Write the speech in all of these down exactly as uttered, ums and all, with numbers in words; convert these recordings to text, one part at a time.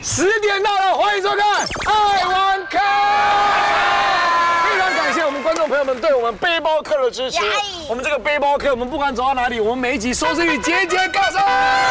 十点到了，欢迎收看《爱玩客》。非常感谢我们观众朋友们对我们背包客的支持。我们这个背包客，我们不管走到哪里，我们每一集收视率节节高升。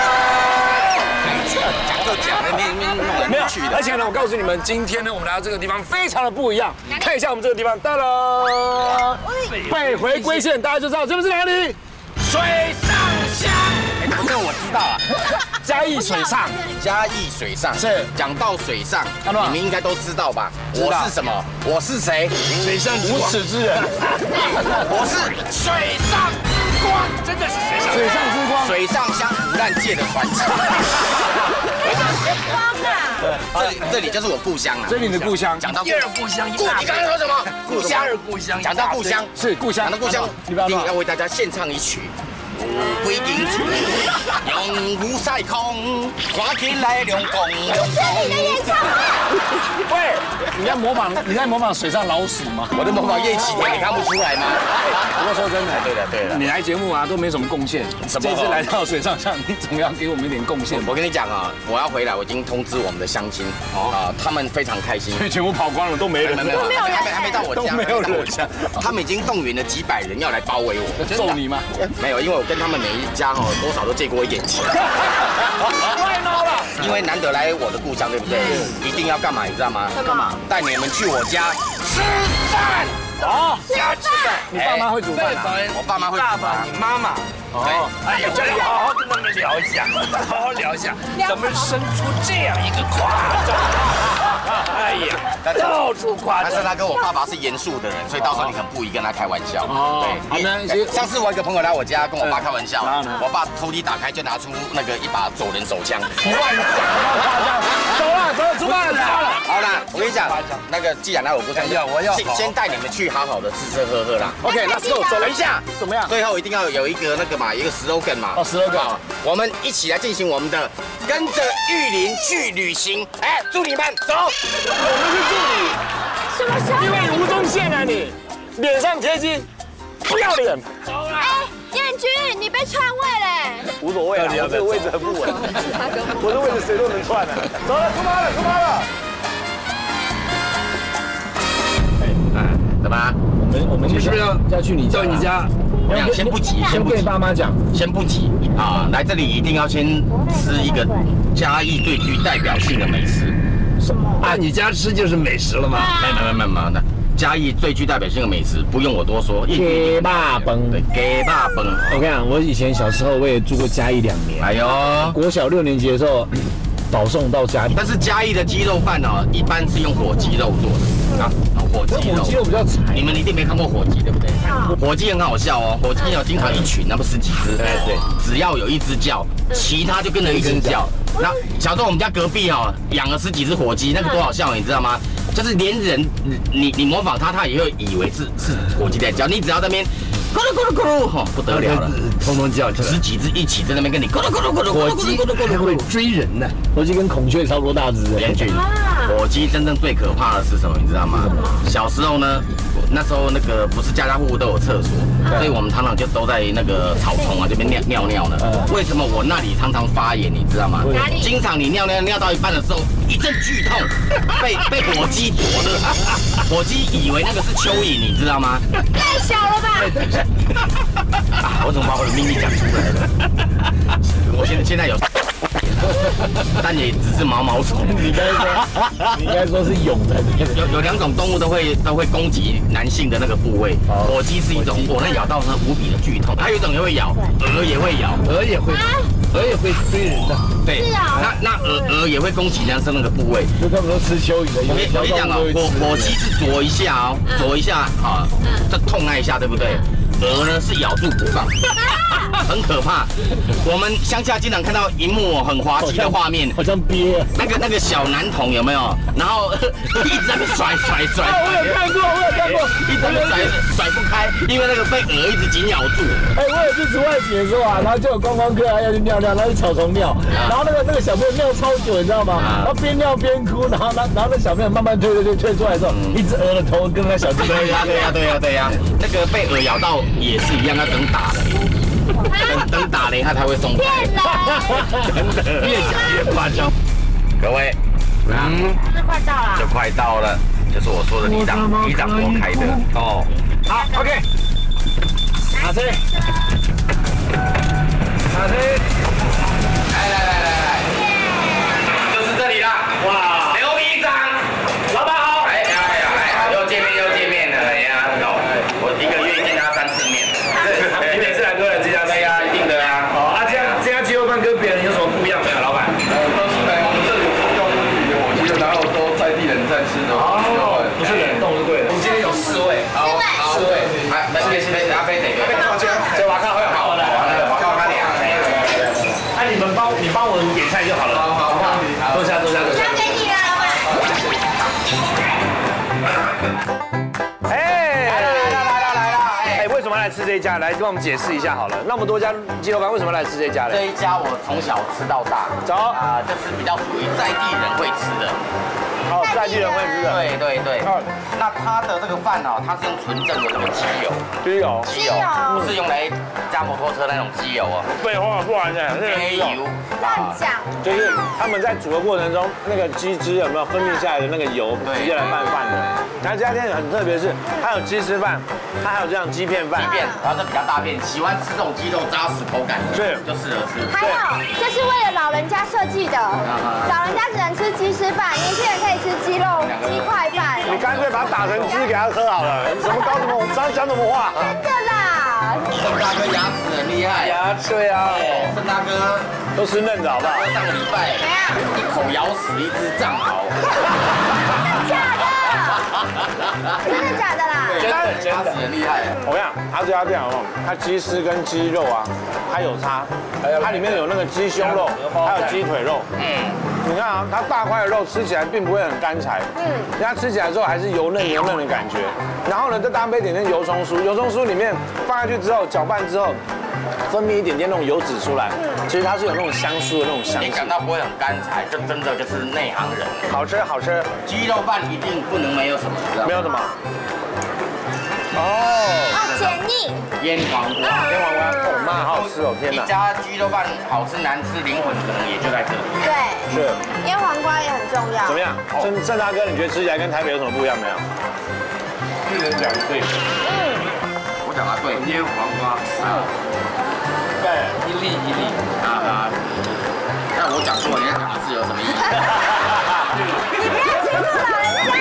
讲就讲，你你没有去的。而且呢，我告诉你们，今天呢，我们来到这个地方非常的不一样。看一下我们这个地方，哒啦，北回归线，大家就知道这边是哪里。水上乡。 哎，这个我知道啊。 嘉义水上， 嘉义水上是讲到水上，你们应该都知道吧？我是什么？我是谁？ 水上无耻之人。 我是水上之光， 真的是水上水上之光， 水上乡腐烂界的传奇。 水上之光啊！ 这里这里就是我故乡啊。 这里的故乡。 讲到第二故乡， 故，你刚才说什么？故乡， 故乡。 讲到故乡是故乡， 讲到故乡，一定要为大家献唱一曲。归景处，用雾晒空，看起来亮光亮光。 你的演唱会。 喂，你在模仿你在模仿水上老鼠吗？ 我在模仿叶启田，你看不出来吗？ 不过说真的， 对的对的， 你来节目啊都没什么贡献，这次来到水上乡，你总要给我们一点贡献。 我跟你讲啊，我要回来，我已经通知我们的乡亲啊，他们非常开心， 所以全部跑光了，都没人， 没有，还没还没到我家， 都没有人， 他们已经动员了几百人要来包围我， 揍你吗？ 没有，因为我跟他们每一家哦多少都借过一点钱。 太孬了， 因为难得来我的故乡，对不对？一定要干嘛，你知道吗？ 干嘛？ 带你们去我家吃饭。 哦， 家吃饭， 你爸妈会煮饭啊？ 我爸妈会煮爸爸，你妈妈。哦，哎呀，我要好好跟他们聊一下，好好聊一下，怎么生出这样一个夸张？哎呀，到处夸张。 但是他跟我爸爸是严肃的人，所以到时候你很不宜跟他开玩笑。 哦，好的。 上次我一个朋友来我家跟我爸开玩笑，我爸抽屉打开就拿出那个一把走人手枪。 不乱讲，走了，走了，出发了。 好啦，我跟你讲，那个既然来我故乡， 我要先先带你们去好好的吃吃喝喝啦。 OK，Let's go， 走了一下，怎么样？ 最后一定要有一个那个嘛，一个 slogan 嘛。 哦 ，slogan， 我们一起来进行我们的跟着玉林去旅行。哎，祝你们走。 我们是助理。 什么时候？ 因为吴宗宪啊你，脸上贴金，不要脸。 哎，彦君，你被篡位嘞！ 无所谓啊，我这个位置很不稳，我的位置谁都能串的。走了，出发了，出发了。 怎么？ 我们我们是不是要要去你家？ 到你家？ 我讲先不急， 先跟你爸妈讲， 先不急啊！来这里一定要先吃一个嘉义最具代表性的美食。 什么？ 按你家吃就是美食了吗？ 没没没没没，嘉义最具代表性的美食不用我多说， 鸡霸崩。 对，鸡霸崩。 我跟你讲，我以前小时候我也住过嘉义两年。 哎呦， 国小六年级的时候，保送到嘉义。 但是嘉义的鸡肉饭哦，一般是用火鸡肉做的啊，火鸡肉。 火鸡肉比较柴。 你们一定没看过火鸡，对不对？火鸡很好笑哦，火鸡有经常一群，那不十几只，对对，只要有一只叫，其他就跟着一起叫。那小时候我们家隔壁哦，养了十几只火鸡，那个多好笑，你知道吗？就是连人你你模仿它，它也会以为是是火鸡在叫，你只要在那边咕噜咕噜咕噜，吼不得了了， 通通叫起来， 十几只一起在那边跟你咕噜咕噜咕噜， 火鸡还会追人呢， 火鸡跟孔雀差不多大只的。 连续，火鸡真正最可怕的是什么？你知道吗？小时候呢，那时候那个不是家家户户都有厕所，所以我们常常就都在那个草丛啊这边尿尿尿呢。为什么我那里常常发炎？你知道吗？ 哪里？ 经常你尿尿尿到一半的时候，一阵剧痛，被被火鸡啄的，火鸡以为那个是蚯蚓，你知道吗？ 太小了吧！ 啊！我怎么把我的秘密讲出来了？我现在现在有，但也只是毛毛虫。 你应该说，你应该说是蛹在里面。 有有两种动物都会都会攻击男性的那个部位，火鸡是一种，我那咬到它无比的剧痛。还有一种也会咬，鹅也会咬， 鹅也会，鹅也会追人的。 对，那那鹅鹅也会攻击男生那个部位。 就他们都吃蚯蚓的， 我跟我跟你讲啊，火火鸡是啄一下哦，啄一下啊，再痛那一下，对不对？鹅呢是咬住不放，很可怕。我们乡下经常看到一幕很滑稽的画面， 好像鳖。 那个那个小男童有没有？然后一直在那边甩甩甩。 我有看过，我有看过， 一直在那边甩甩不开，因为那个被鹅一直紧咬住。 哎，我有去除外景的时候啊，然后就有观光客啊要去尿尿，然后去草丛尿，然后那个那个小朋友尿超久，你知道吗？然后边尿边哭，然后然后然后那小朋友慢慢退退退退出来之后，一只鹅的头跟那小鸡。 对呀对呀对呀对呀，那个被鹅咬到也是一样，要等打雷，等等打雷它才会松开。 骗人！ 真的，越讲越夸张。 各位， 嗯， 就快到了。 就快到了，就是我说的里长里长伯开的哦。 好 ，OK， 拿车，拿车， 来来来来来，就是这里啦！哇，刘里长，老板好！哎呀哎呀哎，又见面又见面了，哎呀，我一个月见他三次面。 你每次来都来这家对呀，一定的啊。 好啊，这样这家鸡肉饭跟别人有什么不一样没有，老板？ 呃，都是来我们这里叫做旅游，其实然后都在地人在吃的。 哦，不是冷冻是对的。我们今天有四位， 好， 四位， 来，来，先先阿飞得， 这瓦卡会好的， 好了，叫他俩。 那你们帮你帮我点菜就好了。好好好，坐下坐下坐下。 交给你了，老板。 哎，来了来了来了来了！哎，为什么来吃这一家？来跟我们解释一下好了。那么多家鸡肉饭，为什么来吃这家嘞？ 这一家我从小吃到大， 走啊，这是比较属于在地人会吃的。 好，在地人会吃的。 对对对。 哦那它的这个饭哦，它是用纯正的这个鸡油， 鸡油。 鸡油不是用来加摩托车那种鸡油哦， 废话不然呢？ 黑油。 乱讲。 就是他们在煮的过程中，那个鸡汁有没有分泌下来的那个油，直接来拌饭的。然后这家店很特别，是它有鸡丝饭，它还有这样鸡片饭。 鸡片，然后这比较大片，喜欢吃这种鸡肉扎实口感的， 是就适合吃。 还有，这是为了老人家设计的，老人家只能吃鸡丝饭，年轻人可以吃鸡肉鸡块饭。 你干脆把它打成汁给他喝好了，什么搞什么，我刚讲什么话？ 真的啦。 盛大哥牙齿很厉害， 牙对啊， 盛大哥都吃嫩的好不好？ 上个礼拜一口咬死一只藏獒。 假的？真的假的啦？ 真的真的很厉害。 我跟你讲，他这家店好不好？它鸡丝跟鸡肉啊，它有差，它里面有那个鸡胸肉，还有鸡腿肉。嗯，你看啊，它大块的肉吃起来并不会很干柴，嗯，它吃起来之后还是油嫩油嫩的感觉。然后呢，再搭配一点点油葱酥，油葱酥里面放下去之后，搅拌之后，分泌一点点那种油脂出来，其实它是有那种香酥的那种香气。 你感到不会很干柴，这真的就是内行人。 好吃好吃， 鸡肉饭一定不能没有什么，知道吗？ 没有什么。哦， 哦，解腻。 腌黄瓜， 腌黄瓜，哦妈，好好吃哦，天哪！ 一家鸡肉饭好吃难吃，灵魂可能也就在这里。 对， 是。 腌黄瓜也很重要。 怎么样？郑郑大哥，你觉得吃起来跟台北有什么不一样没有？ 一人讲对， 我讲的对， 腌黄瓜， 对， 一粒一粒。 啊啊！那我讲错，人家讲的字有什么意义？ 你不要欺负老人家。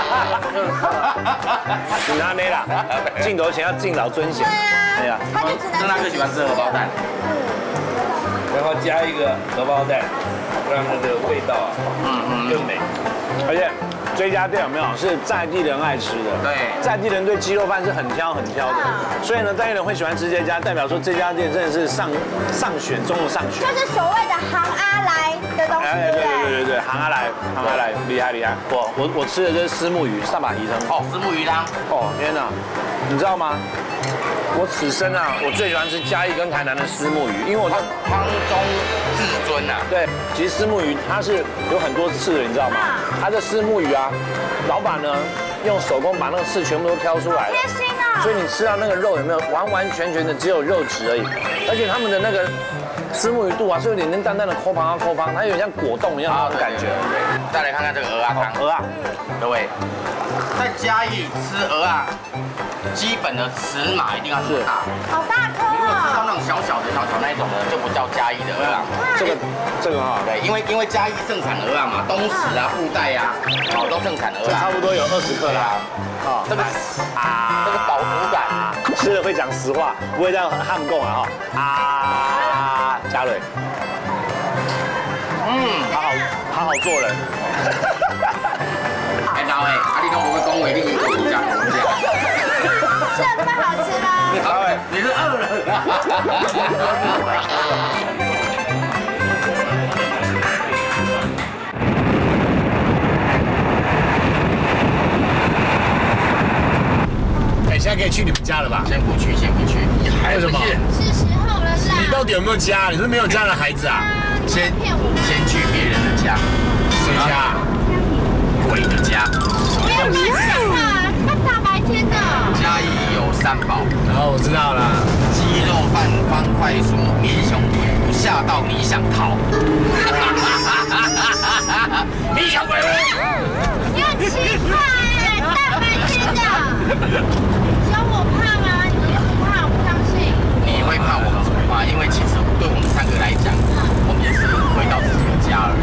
你拿没啦？镜头前要敬老尊贤。 对啊。他就只能。 郑大哥喜欢吃荷包蛋， 然后加一个荷包蛋，让那个味道啊，嗯嗯更美。 而且这家店有没有是在地人爱吃的？ 对在地人对鸡肉饭是很挑很挑的，所以呢，在地人会喜欢吃这家，代表说这家店真的是上上选中的上选。 就是所谓的行阿来的东西， 哎，对对不对对对？ 对对，行阿来，行阿来，厉害厉害！我我我吃的这是虱目鱼上把鱼汤。 哦，虱目鱼汤， 哦天哪，你知道吗？我此生啊，我最喜欢吃嘉义跟台南的虱目鱼，因为我在汤中至尊呐。 对，其实虱目鱼它是有很多刺的，你知道吗？它的虱目鱼啊，老板呢用手工把那个刺全部都挑出来了， 贴心啊！ 所以你吃到那个肉有没有完完全全的只有肉质而已，而且他们的那个虱目鱼肚啊是有点点淡淡的抠旁啊抠旁，它有点像果冻一样那种感觉。 再来看看这个鹅啊汤， 鹅啊， 各位在嘉义吃鹅啊，基本的尺码一定要这么大。 好大颗如果吃到哦！ 那种小小的、小小那一种的，就不叫嘉义的鹅啊。 这个这个哈， 对，因为因为嘉义盛产鹅啊嘛，东石啊、布袋啊，哦都盛产鹅啊。 这差不多有二十克啦。啊， 这个啊，这个饱足感， 吃了会讲实话，不会这样汉供啊哈。啊，嘉蕊， 嗯， 好好好好做人。 哎，老哎，啊你都不会恭维，你你讲讲。 是有这么好吃吗？ 老哎，你是饿了。 哎，现在可以去你们家了吧？ 先不去，先不去， 为什么？ 是时候了啦。 你到底有没有家？你是没有家的孩子啊？ 先骗我们。 先去别人的家， 谁家？ 鬼的家。 没有明显啊，他大白天的。 嘉义有三宝， 然后我知道了。 鸡肉饭、方块酥、民雄鬼，吓到你想逃。民雄鬼啊，因为其实对我们三个来讲，我们也是回到自己的家而已。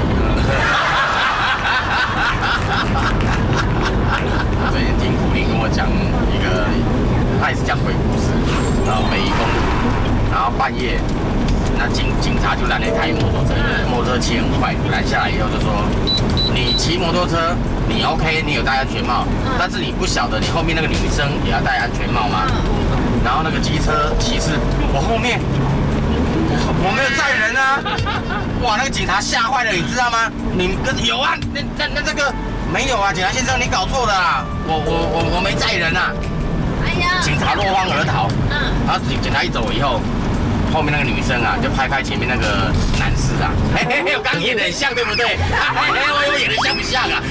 最近听苦林跟我讲一个，他也是讲鬼故事，然后北宜公路，然后半夜，那警警察就拦了一台摩托车，因为摩托车骑很快，拦下来以后就说，你骑摩托车，你 OK， 你有戴安全帽，但是你不晓得你后面那个女生也要戴安全帽吗？然后那个机车骑士，我后面。我没有载人啊！哇，那个警察吓坏了，你知道吗？你跟有啊？那那那这个没有啊，警察先生，你搞错了啊！我我我我没载人啊！哎呀！警察落荒而逃。嗯。然后警警察一走以后，后面那个女生啊，就拍拍前面那个男士啊，嘿嘿嘿，我刚演的很像，对不对？嘿嘿，我我演的像不像啊？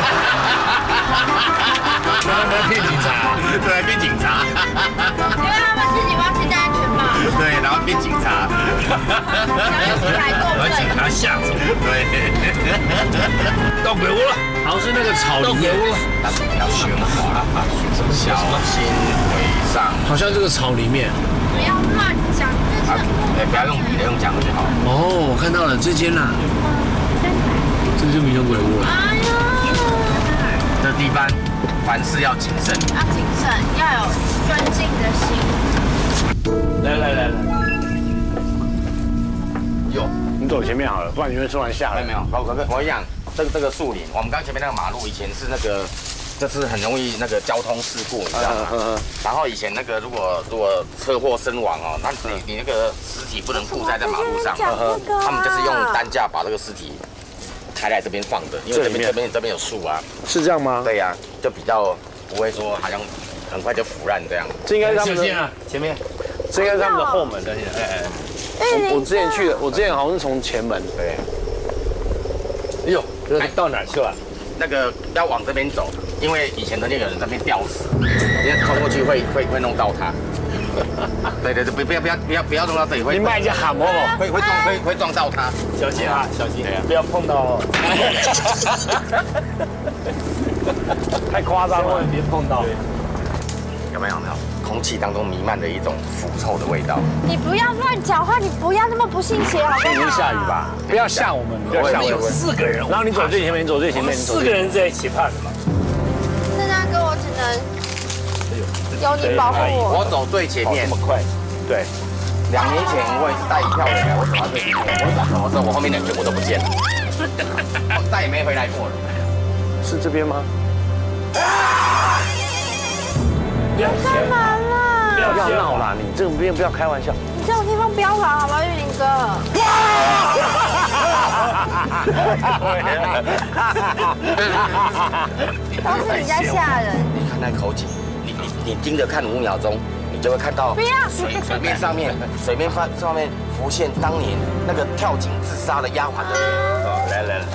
他们骗警察， 对，骗警察。 因为他们自己忘记戴安全帽。 对，然后变警察， 然后出来过把警察吓走。 对， 到鬼屋了， 好像是那个草里面， 要喧哗，小心回上。 好像这个草里面。 不要乱讲，这是。 哎，不要用笔的，用讲的就好。 哦，我看到了这间啦，这就迷踪鬼屋了。 哎呀， 这地方凡事要谨慎， 要谨慎，要有尊敬的心。 来来来来， 有， 你走前面好了，不然你会突然下来。 没有，我我我跟你讲，这个这个树林，我们刚前面那个马路以前是那个，这是很容易那个交通事故，你知道吗？然后以前那个如果如果车祸身亡哦，那你你那个尸体不能铺在在马路上，他们就是用担架把这个尸体抬来这边放的，因为这边这边这边有树啊。 是这样吗？ 对呀，就比较不会说好像很快就腐烂这样。 这应该是他们的啊，前面。 这应该是他们的后门。 哎哎， 我我之前去的，我之前好像是从前门。 对。 哎呦，这到哪去了？ 那个要往这边走，因为以前曾经有人在那边吊死，因为冲过去会会会弄到他。对对对，不不要不要不要不要弄到这里，会。 你卖一下喊我不？ 会会撞会会撞到他， 小心啊，小心，不要碰到。 太夸张了， 别碰到。 有没有？有没有？空气当中弥漫着一种腐臭的味道。 你不要乱讲话，你不要那么不信邪，好不好？ 今天下雨吧，不要吓我们，不要吓我们。 有四个人， 然后你走最前面，你走最前面， 四个人在一起怕什么？ 那大哥，我只能有你保护我。 我走最前面， 这么快？ 对。 两年前我也是带一票人来，我走到最前面，我走什么时候我后面的全部都不见了，我再也没回来过了。 是这边吗？ 不要干嘛啦？ 不要闹啦！你这种边不要开玩笑。 你这种地方不要玩好吗，玉林哥？都是你在吓人。 你看那口井，你你你盯着看五秒钟，你就会看到水水面上面水面上上面浮现当年那个跳井自杀的丫鬟的脸。哦，来来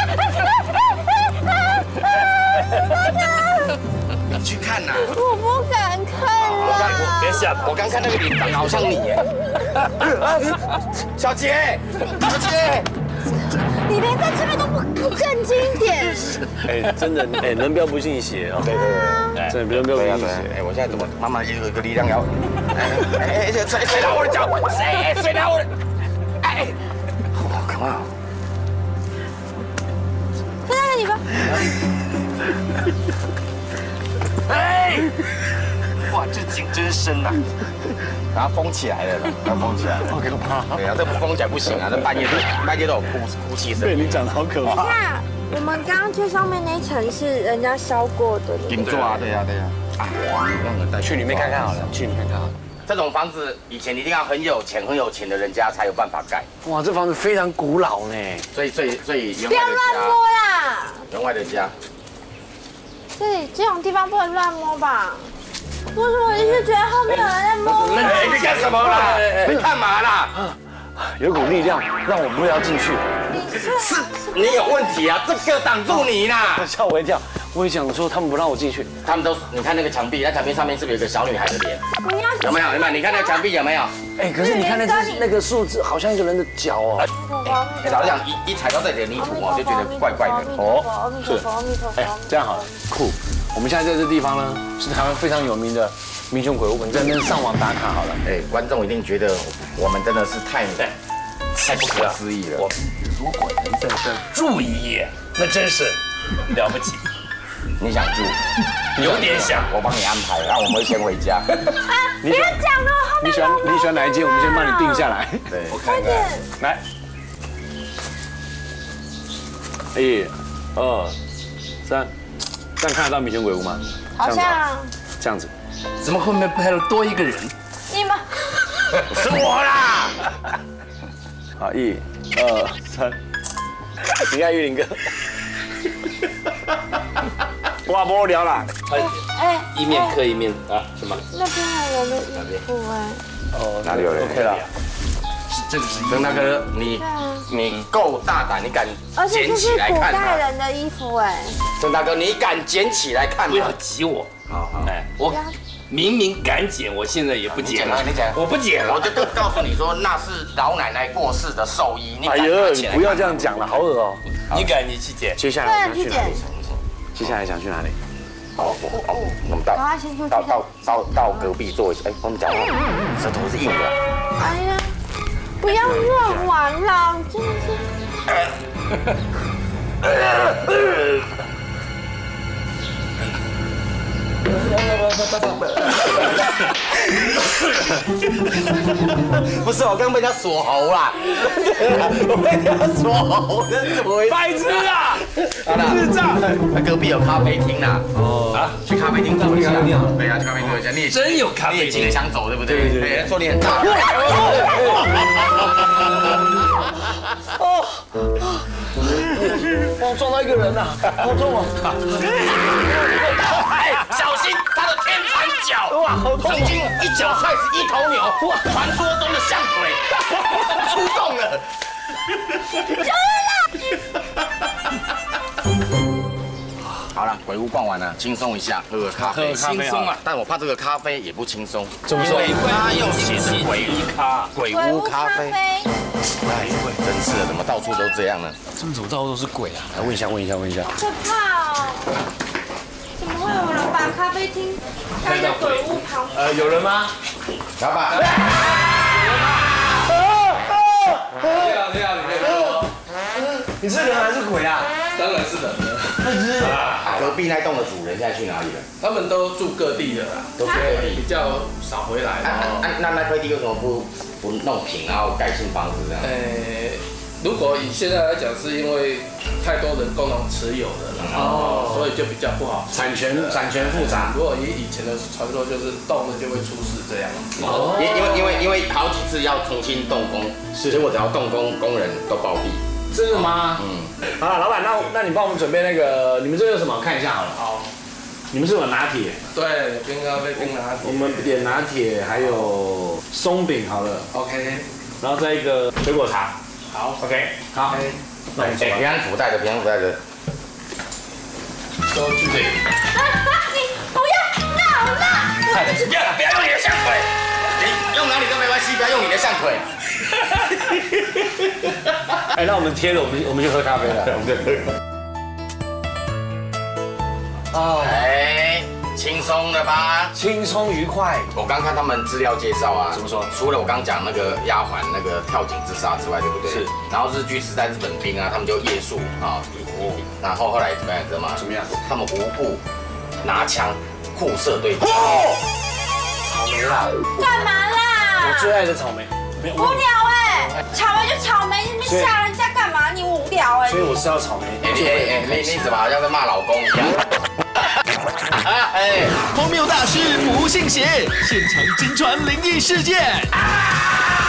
来。你去看呐！ 我不敢看了。 别吓我刚看那个脸长得好像你耶。小杰，小杰， 你连在这边都不不正经一点。 哎，真的，哎，人不要不信邪哦。 对对对， 真的不要不要不信邪。 哎，我现在怎么慢慢有一个力量要？哎哎，谁谁拿我的脚？谁谁拿我的？哎，好可怕！ 看看你吧。 哎，哇，这井真深呐！然后封起来了，然后封起来了， 好可怕。 对啊，这不封起来不行啊，这半夜都半夜都有哭哭泣声。 对你讲的好可怕。 看，我们刚刚最上面那一层是人家烧过的。 顶座啊，对呀对呀。啊，让人带去里面看看好了，去里面看看好了。 这种房子以前一定要很有钱很有钱的人家才有办法盖。 哇，这房子非常古老呢。 所以所以所以员不要外的乱摸家， 啦！ 员外的家。 这里这种地方不能乱摸吧？为什么我一直觉得后面有人在摸我？ 哎，你干什么啦？你干嘛啦？ 有股力量让我不要进去。 是你有问题啊！这个挡住你啦！ 吓我一跳，我也想说他们不让我进去。 他们都，你看那个墙壁，那墙壁上面是不是有个小女孩的脸？ 不要有没有？有没有？你看那个墙壁有没有？ 哎，可是你看那只那个树枝，好像一个人的脚哦。 哎，老实讲，一一踩到这里的泥土哦，就觉得怪怪的。 哦，是。哎，这样好了，酷。我们现在在这地方呢，是台湾非常有名的民雄鬼屋，你在那边上网打卡好了。 哎，观众一定觉得我们真的是太太不可思议了。 我如果能在这儿住一夜，那真是了不起。 你想住？ 有点想。 我帮你安排，那我们会先回家。 不要讲了，后面你喜欢你喜欢哪一间？我们先帮你定下来。 对， 我看看。 来，一、二、三，这样看得到民权鬼屋吗？ 好像这样子。 怎么后面拍了多一个人？ 你们是我啦。 好，一、二、三。你看玉林哥。哇，无聊啦。 哎， 一面刻一面啊，什么？ 那边还有人的衣服哎。 哦， 哪里有人 ？OK 了。 这个是曾大哥，你你够大胆，你敢捡而且这是古起来看吗？ 代人的衣服哎。 曾大哥，你敢捡起来看不要吗？ 挤我。 好好， 哎，我明明敢捡，我现在也不捡了。 你捡啊我不捡了。 我就告诉你说，那是老奶奶过世的寿衣，你哎敢拿呦， 起来？ 不要这样讲了，好恶哦。 你敢，你去捡。 接下对啊，去捡来想去哪里？。接下来想去哪里？ 好，好，我们到赶快先出去到到到到隔壁坐一下。哎，我们讲话，舌头是硬的。 哎呀，不要乱玩啦，真的是。 不是，我刚被他锁喉啦，我被他锁喉，这是怎么回事？ 白痴啊！ 好了， 智障！ 那隔壁有咖啡厅啦。哦啊，去咖啡厅坐一下。对啊，去咖啡厅坐一下。你也真有咖你也啡厅。 急着想走，对不对？对对，说你很大。 我撞到一个人呐，好重哦！ 哎，小心他的天蚕脚！哇，好痛！曾经一脚踹死一头牛，哇，传说中的象腿出动了。好了，鬼屋逛完了，轻松一下，喝个咖啡， 喝咖啡轻松啊！但我怕这个咖啡也不轻松， 怎么说因为它又写是鬼屋咖，鬼鬼屋咖啡。 啡。 哎，真是的，怎么到处都这样呢？ 这么走到处都是鬼啊！ 来问一下，问一下，问一下。 可怕哦！怎么会有人把咖啡厅开在鬼屋旁边？ 呃，有人吗？ 老板， 你好，你好，你好。 你是人还是鬼啊？ 当然是人了。 隔壁那栋的主人现在去哪里了？ 他们都住各地的啦， 都去各地。 比较少回来。 啊啊，那那块地为什么不不弄平，然后盖新房子这样？ 呃，如果以现在来讲，是因为太多人共同持有的了，哦，所以就比较不好。 产权产权复杂。 如果以以前的传说，就是动了就会出事这样子。 哦，因因为因为因为好几次要重新动工，是，结果只要动工，工人都暴毙。 真的吗？嗯。好了，老板，那那你帮我们准备那个，你们这有什么？看一下好了。 好， 你们是有拿铁， 对，冰咖啡、冰拿铁。 我们点拿铁，还有松饼好了， OK， 然后再一个水果茶。 好 OK， 好。那我们走吧。 平安福袋的，平安福袋的。 都去这里。 你不要闹了！ 不要了，不要用你的象腿，你用哪里都没关系，不要用你的象腿。 哎，那我们贴了，我们我们就喝咖啡了。我们就喝。哦， 哎，轻松的吧？ 轻松愉快。 我刚看他们资料介绍啊， 怎么说？ 除了我刚讲那个丫鬟那个跳井自杀之外，对不对？ 是。 然后日据时代日本兵啊，他们就夜宿啊，然后后来怎么样？知道吗？ 怎么样？ 他们无故拿枪互射对方。 草莓啦！ 干嘛啦？ 我最爱的草莓。没有。 无聊哎，草莓就草莓，你们吓人家干嘛？你无聊哎。 所以我是要草莓。 哎哎哎，你你怎么好像在骂老公一样？ 哎，荒谬大师不信邪，现场惊传灵异事件。啊